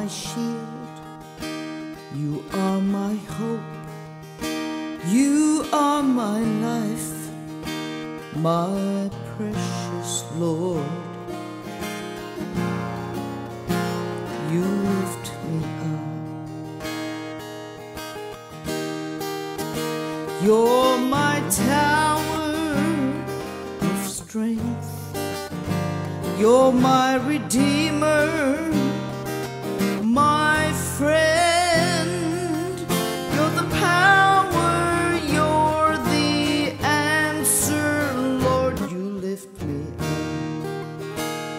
my shield, you are my hope, you are my life, my precious Lord. You lift me up. You're my tower of strength, you're my redeemer, my friend. You're the power, you're the answer, Lord. You lift me up.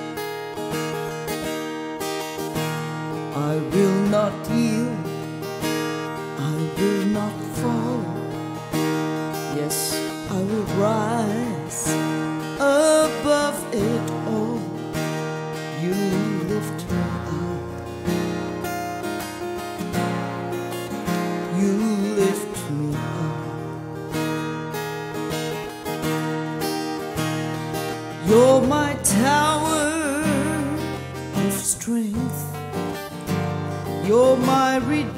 I will not yield, I will not fall. Yes, I will rise above it all. You lift me up. You lift me up. You're my tower of strength, you're my redeemer,